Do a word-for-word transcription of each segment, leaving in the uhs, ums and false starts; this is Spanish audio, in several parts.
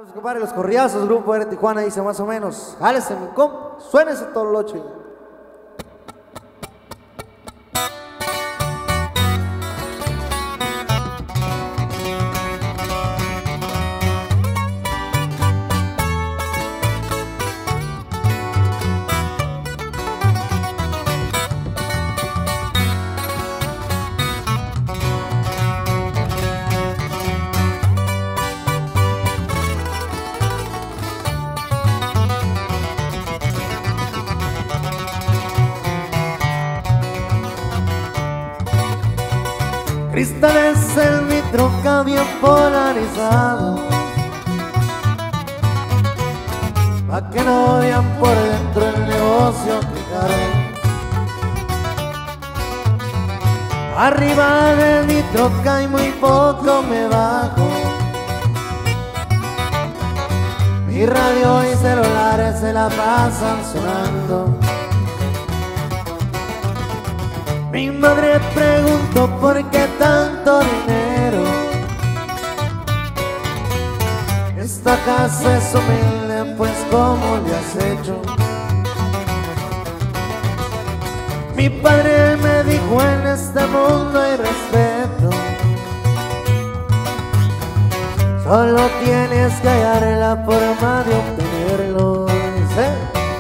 Compadre, los corriazos, Grupo R Tijuana, dice más o menos. Jálese mi comp, suénese todo el ocho. Cristales en mi troca bien polarizado, pa' que no vean por dentro el negocio que cargo. Arriba de mi troca y muy poco me bajo. Mi radio y celulares se la pasan sonando. Mi madre preguntó por qué tanto dinero. Esta casa es humilde, pues ¿cómo le has hecho? Mi padre me dijo: en este mundo hay respeto, solo tienes que hallar la forma de obtenerlo. ¿Sí?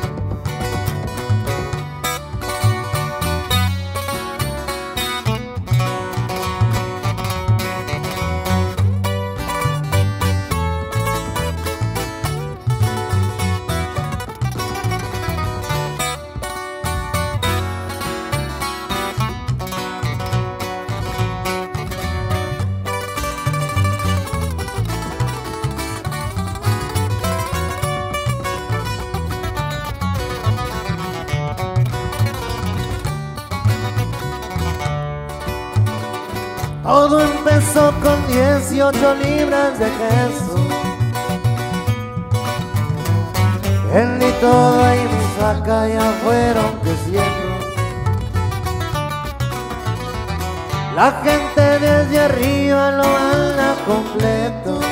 Todo empezó con dieciocho libras de queso. Vendí todo y mis vacas ya fueron creciendo. La gente desde arriba lo anda completo,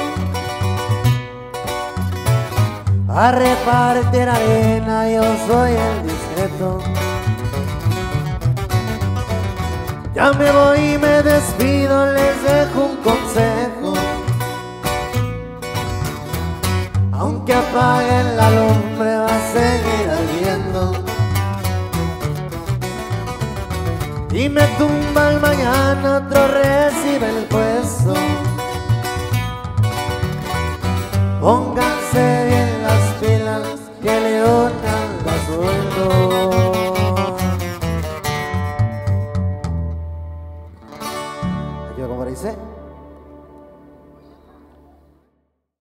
a repartir arena yo soy el discreto. Ya me voy y me despido, les dejo un consejo. Aunque apaguen la lumbre va a seguir ardiendo. Y me tumba el mañana, otro recibe el puesto. Pónganse bien las pilas, que León anda suelto. Como dice